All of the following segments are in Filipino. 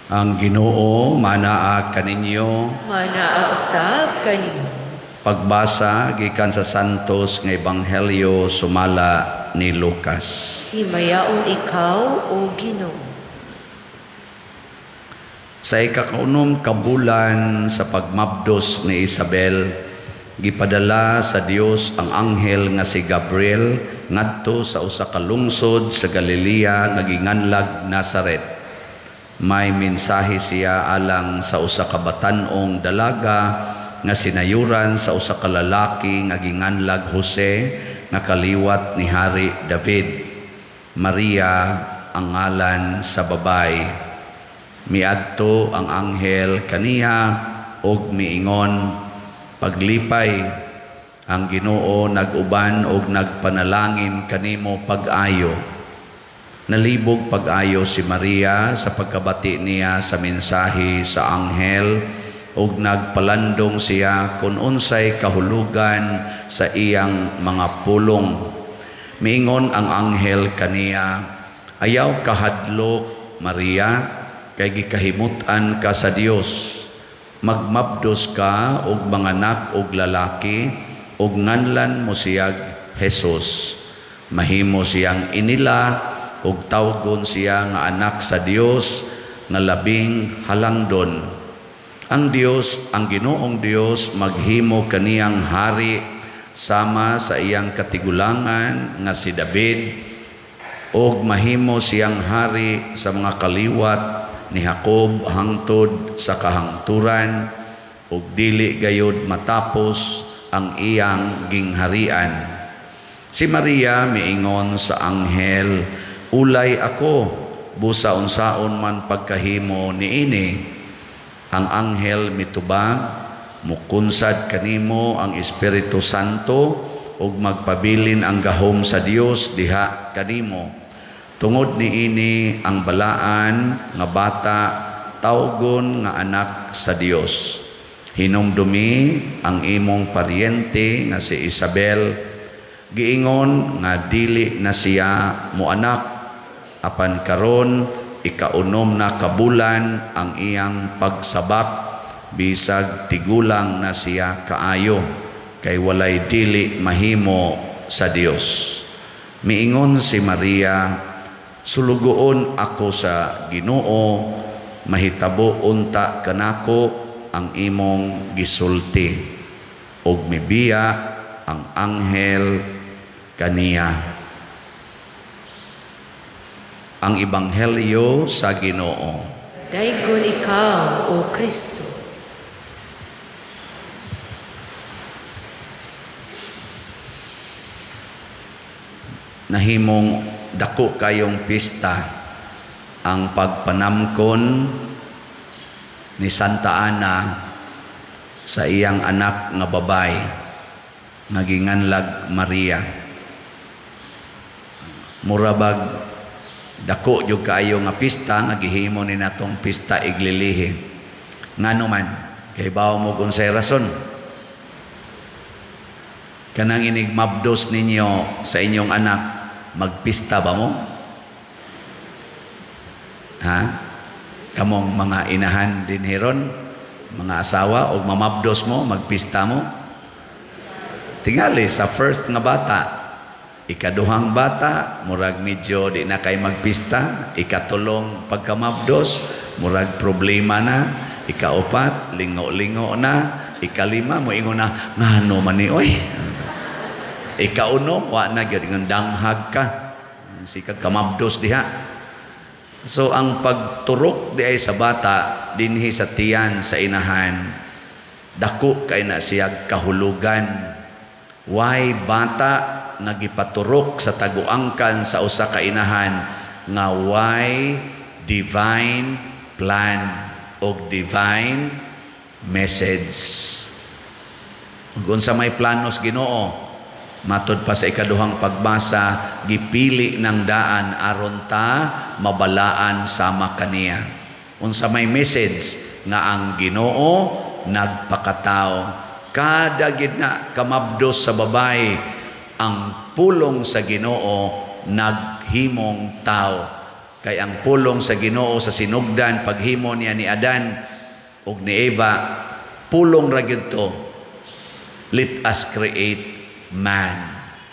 Ang Ginoo manaa kaninyo. Manaa usab kaninyo. Pagbasa gikan sa Santos nga Ebanghelyo sumala ni Lucas. Himayaon ikaw, O Ginoo. Sa ikakaunom kabulan sa pagmabdos ni Isabel, gipadala sa Dios ang anghel nga si Gabriel ngadto sa usa ka lungsod sa Galilea nga ginganlag Nazaret. May mensahe siya alang sa usa ka batan-ong dalaga nga sinayuran sa usa ka lalaki nga ginganlag Jose nga kaliwat ni Hari David. Maria ang ngalan sa babay. Miadto ang anghel kaniya og miingon, paglipay ang Ginoo nag-uban og nagpanalangin kanimo pag-ayo. Nalibog pag-ayo si Maria sa pagkabati niya sa mensahe sa anghel ug nagpalandong siya kung unsay kahulugan sa iyang mga pulong. Miingon ang anghel kaniya, ayaw kahadlok Maria, kay gikahimutan ka sa Dios. Magmabdos ka og manganak og lalaki ug nganlan mo siyag Jesus. Mahimo siyang inila ug tawgon siya nga anak sa Dios nga labing halangdon. Ang Dios, ang Ginoong Dios maghimo kaniyang hari sama sa iyang katigulangan nga si David ug mahimo siyang hari sa mga kaliwat ni Jacob hangtod sa kahangturan ug dili gayud matapos ang iyang gingharian. Si Maria miingon sa anghel, ulay ako, busa unsaon man pagkahimo niini. Ang anghel mitubag, mukunsad kanimo ang Espiritu Santo ug magpabilin ang gahom sa Dios diha kanimo. Tungod niini ang balaan nga bata tawgon nga anak sa Dios. Hinumdumi ang imong paryente nga si Isabel, giingon nga dili na siya moanak. Apan karon ikaunom na kabulan ang iyang pagsabak, bisag tigulang na siya kaayo, kay walay dili mahimo sa Dios. Miingon si Maria, sulugoon ako sa Ginoo, mahitabo unta kanako ang imong gisulti. Og mibiya ang anghel kaniya. Ang Ebanghelyo sa Ginoo. Daygon ikaw, O Kristo. Nahimong dako kayong pista ang pagpanamkon ni Santa Ana sa iyang anak nga babay nga ginganlag Maria. Murabag dako jud kaayo nga pista nga gihimo ni natong pista iglilihi. Ngano man kay bawo mo unsay rason kanang inigmabdos ninyo sa inyong anak, magpista ba mo? Ha? Kamong mga inahan din hiron, mga asawa, o mamabdos mo, magpista mo? Tingali sa first nga bata, ikaduhang bata, murag medyo di na kay magpista. Ikatulong pagkamabdos, murag problema na. Ikaupat, lingo-lingo na. Ikalima, moingon na, ngano man ni, oy. Ikaunom, wa na, gyud danghag ka. Sikag kamabdos diha. So, ang pagturok di ay sa bata, dinhi sa tiyan, sa inahan, dako kay na siya kahulugan. Why bata nagipaturok sa taguangkan sa usa ka inahan nga why divine plan o divine message. Kung sa may planos Ginoo, matod pa sa ikaduhang pagbasa, gipili ng daan aron ta mabalaan sama kaniya. Unsa may message nga ang Ginoo nagpakatao. Kada gid na kamabdos sa babay, ang pulong sa Ginoo naghimong tao. kay ang pulong sa Ginoo sa sinugdan paghimo niya ni Adan ug ni Eva, pulong ra gyud to. Let us create man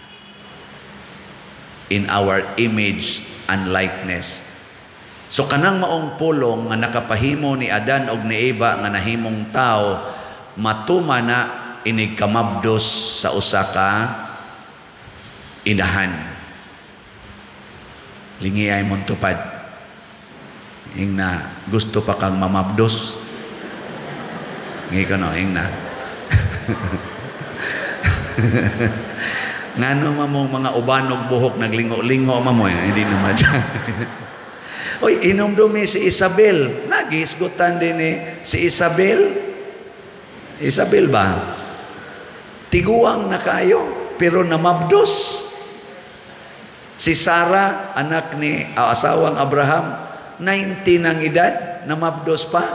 in our image and likeness. So kanang maong pulong nga nakapahimo ni Adan ug ni Eva nga nahimong tao, matuma na inig kamabdos sa usa ka inahan. Lingi ay mong tupad. Ing na gusto pa kang mamabdos. Ngi ko no, ing na. Ngano mamong mga ubanog buhok naglingo-lingo mamoy, hindi naman. Oy, inom dumi si Isabel. Nagisgutan din si Isabel. Isabel ba? Tiguang na kayo, pero namabdos. Si Sarah, anak ni asawang Abraham, 90 ang edad, namabdos pa.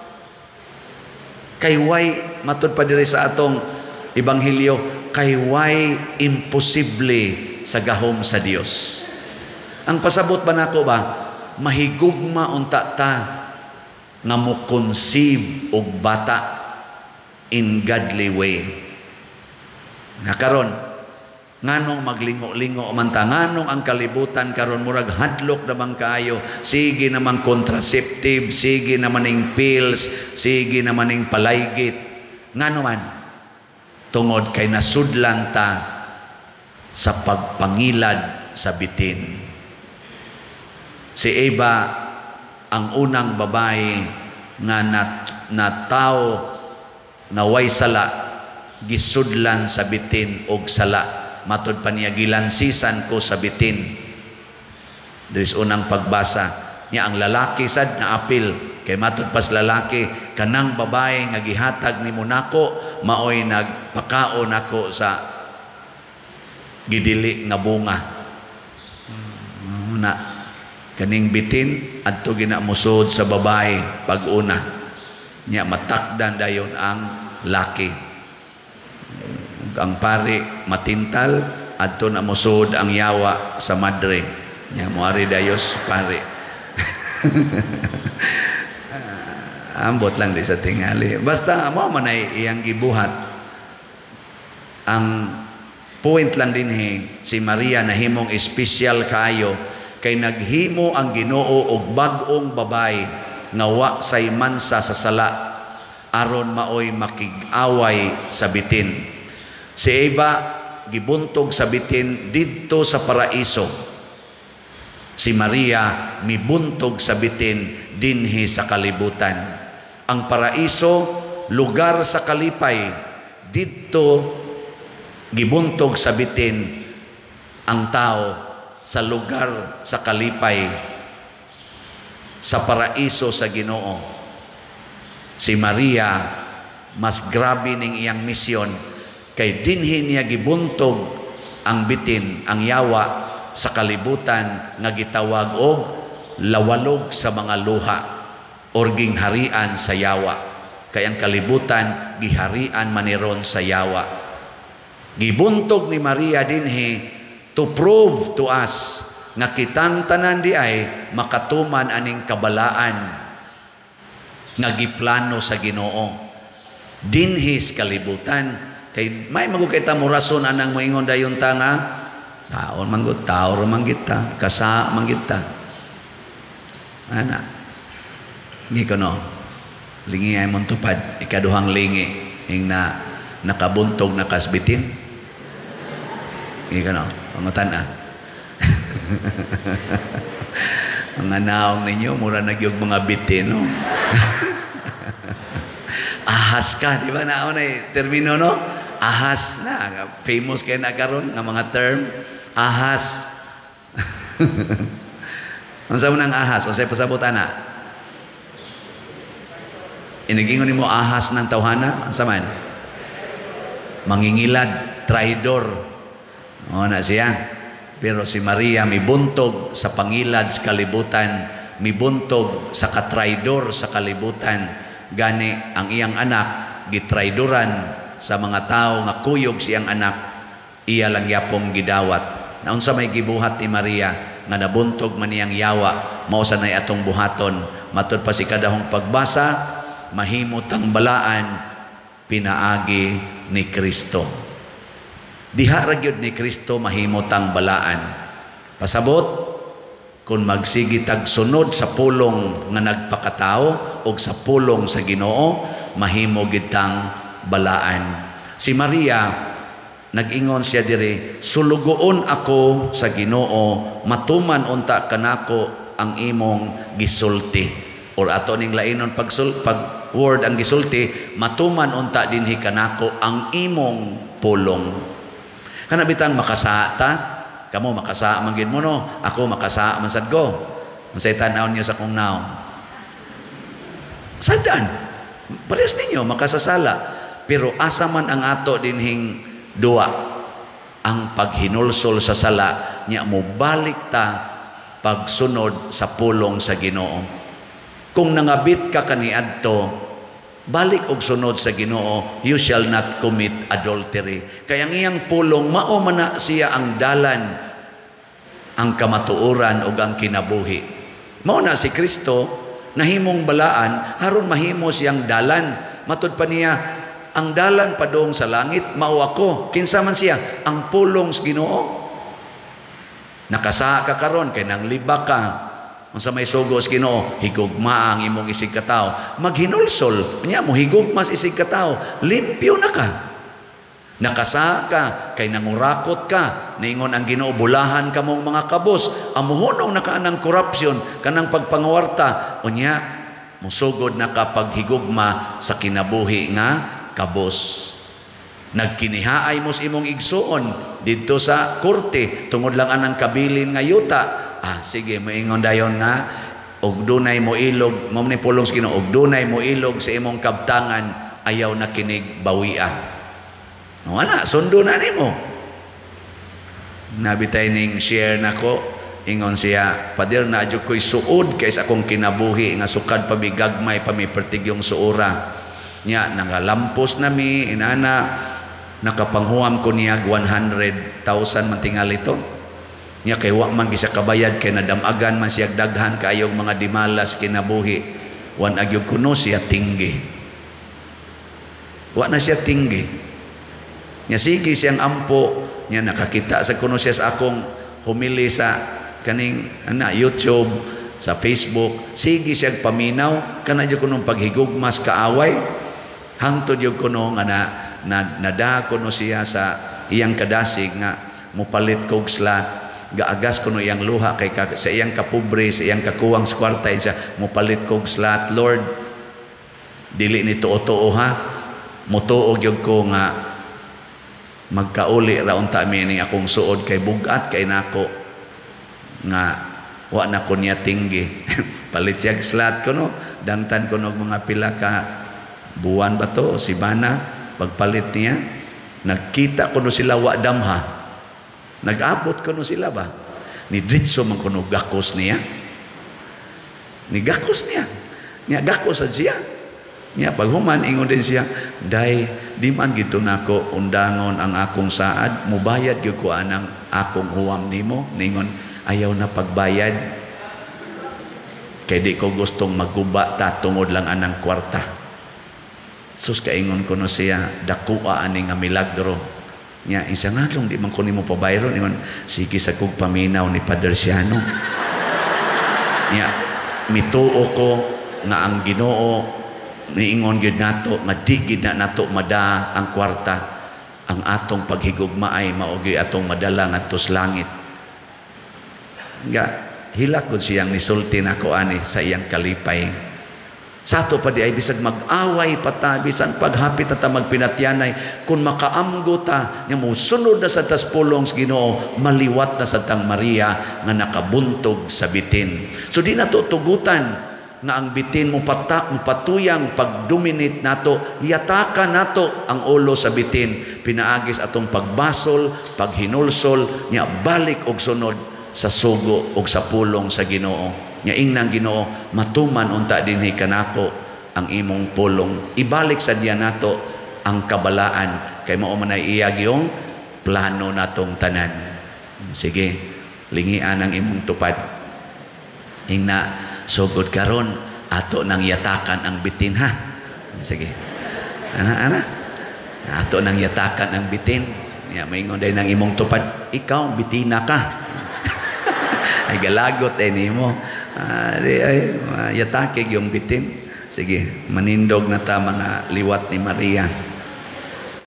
Kay way, matud pa diri sa atong Ebanghelyo, kay way imposible sa gahom sa Dios. Ang pasabot ba nako ba? Mahigugma unta ta nga mo conceive og bata in godly way. Nakaron nganong maglingo-lingo man ta, nganong ang kalibutan karon murag hadlok naman kaayo, sige naman contraceptive, sige naman ning pills, sige naman ning palaygit. Ngano man tungod kay nasudlan ta sa pagpangilad sa bitin. Si Eva ang unang babae nga na tao nga way sala, gisudlan sa bitin og sala, matud pa niya gilansisan ko sa bitin. There's unang pagbasa niya. Ang lalaki sad na apil kay matud pas lalaki, kanang babae nga gihatag nimo nako maoy nagpakaon nako sa gidili nga bunga. Na kaning bitin adto ginamusod sa babae pag-una niya, matakdan dayon ang laki. Ang pari matintal adto na musod ang yawa sa madre niya, moari dayos pari. Ambot lang di sa tingali, basta mo man ay iyang gibuhat. Ang point lang din si Maria nahimong espesyal kayo kay naghimo ang Ginoo og bag-ong babay nga wa say mansa sa sala aron maoy makig-away sa bitin. Si Eva gibuntog sa bitin didto sa paraiso. Si Maria mibuntog sa bitin dinhi sa kalibutan. Ang paraiso lugar sa kalipay, didto gibuntog sa bitin ang tao sa lugar sa kalipay, sa paraiso sa Ginoo. Si Maria mas grabe ning iyang misyon kay dinhi niya gibuntog ang bitin, ang yawa sa kalibutan nga gitawag og lawalog sa mga luha or gingharian sa yawa. Kay ang kalibutan giharian maniron sa yawa. Gibuntog ni Maria dinhi to prove to us nga kitang tanan di ay makatuman aning kabalaan nga giplano sa Ginoo dinhis kalibutan. Kay may magukita mo rason anang moingon dayon ta nga taon manggod, tao man kita, kasa man kita. Ana ngi kono lingi ay mong tupad ikaduhang lingi ing na nakabuntog na kasbitin. Ngi kono pangutan mga naong ninyo mura nagyog mga bitin, no? Ahas ka, di ba naon ay termino, no? Ahas na, famous kayo na karon nga mga term. Ahas. Ang sabi ng ahas, o say pasabot ana, inigingon mo ahas ng tawhana, ang saman mangingilad, traidor. O na siya. Pero si Maria mibuntog sa pangilad sa kalibutan, mibuntog sa katraidor sa kalibutan. Gani ang iyang anak gitraidoran sa mga tao nga kuyog siyang anak, iya lang yapong gidawat. Naunsa may gibuhat ni Maria nga nabuntog man iyang yawa mao sa nay atong buhaton. Matud pa si kadahong pagbasa, mahimot ang balaan pinaagi ni Kristo. Diha ra gyud ni Kristo mahimot ang balaan. Pasabot kung magsigi tag sunod sa pulong nga nagpakatao o sa pulong sa Ginoo, mahimo gitang balaan. Si Maria, nag-ingon siya dire, sulugoon ako sa Ginoo, matuman unta kanako ang imong gisulti. Or ato ning lainon pag word ang gisulti, matuman unta dinhi kanako ang imong pulong. Kana bitang makasa ta, kamo makasa man gid mo no, ako makasa man sad ko. Unsay tan-aw niyo sa kong naon? Sadan. Parehas ninyo makasasala. Pero asa man ang ato dinhing duwa, ang paghinulsol sa sala niya mo balik ta pagsunod sa pulong sa Ginoo. Kung nangabit ka kaniadto, balik og sunod sa Ginoo, you shall not commit adultery. Kaya ang iyang pulong mao man na siya ang dalan, ang kamatuoran ug ang kinabuhi. Mao na si Kristo nahimong balaan aron mahimo siyang dalan. Matud pa niya, ang dalan padong sa langit mao ako. Kinsa man siya? Ang pulong sa Ginoo. Nakasa ka karon kay nang liba ka. Unsa may sugos Ginoo, higugma ang imong isig ka tawo. Maghinulsol, nya mo higugma sa isig ka tawo, limpyo na ka. Nakasa ka kay nangurakot ka, niingon ang Ginoo bulahan ka mong mga kabos, amuhunong na ka ng korupsyon, kanang pagpangawarta, unya musugod na ka paghigugma sa kinabuhi nga kabos. Nagkinihaay mo sa imong igsuon dito sa korte tungod lang anang kabilin nga yuta. Sige, maingon dayon na og dunay mo ilog, mo ni pulong sa Ginoo, og dunay mo ilog sa imong kabtangan, ayaw na kinig bawia. Wala, sundo na nimo. Nabitay ning share nako, ingon siya, pader na adyo ko'y suod kaysa akong kinabuhi nga sukad pa bigagmay pa mi pertigyong suura. Nya nangalampos na mi inana, nakapanghuam ko niya 100,000 mantingal ito. Nya kay wa man gisa kabayad kay nadamagan man siya daghan kaayong mga dimalas kinabuhi. Wan agyog kuno siya tinggi. Wa na siya tinggi. Nya sige siyang ampo, nya nakakita sa kuno siya sa akong humili sa kaning YouTube, sa Facebook. Sige siyang paminaw kana jud kunong paghigugmas kaaway. Hangtod jud kuno nga nada kuno siya sa iyang kadasig nga mupalit kog slat. Gaagas kuno iyang luha kay sa iyang kapobre, sa iyang kakuwang sa kwarta siya mupalit kog slat. Lord, dili ni tuo-tuo ha, mutuog yun ko nga magkauli raon ta mi ning akong suod kay bugat kay nako nga wa na ko niya tinggi. Palit siya slat kuno, dangtan kuno mga pila ka buwan ba to si bana pagpalit niya, nagkita kuno sila wa damha. Nag-abot kuno sila ba? Ni Dritso man kuno gakos niya. Ni gakos niya. Niya gakos siya. Niya paghuman ingon din siya, day di man gito nako undangon ang akong saad, mubayad gyud ko anang akong huwam nimo. Ningon ayaw na pagbayad. Kay di ko gustong maguba ta tungod lang anang kwarta. Sus kaingon kuno siya, dakuha ani nga milagro. Nya isa nga lang di man ko nimo pabayron, ingon sige sa kog paminaw ni Padre Siano. Nya mituo ko nga ang Ginoo niingon gyud nato nga di gid na nato mada ang kwarta, ang atong paghigugma ay mao gyud atong madala ngadto sa langit. Nga hilak gud siyang nisulti nako ani sa iyang kalipay. Sa ato pa di ay bisag mag-away pata, bisan paghapit na ta magpinatyanay, kung makaamgo ta, nga mo sunod na sa tas pulong sa Ginoo, maliwat na sa tang Maria nga nakabuntog sa bitin. So di na to tugutan nga ang bitin mo patuyang pagdominate nato, yatakan nato ang ulo sa bitin, pinaagis atong pagbasol, paghinulsol, nya balik og sunod sa sugo og sa pulong sa Ginoo. Nya ingnang Ginoo, matuman unta dinhi kanako ang imong pulong. Ibalik sa diya nato ang kabalaan kay mao man ay iya gyung plano natong tanan. Sige, lingian ang imong tupad. Ingna sugod karon ato nang yatakan ang bitin ha. Sige. Ana. Ato nang yatakan ang bitin. Ya maingon day nang imong tupad, ikaw bitina ka. Ay galagot nimo. Yatake yung bitin. Sige, manindog na ta mga liwat ni Maria.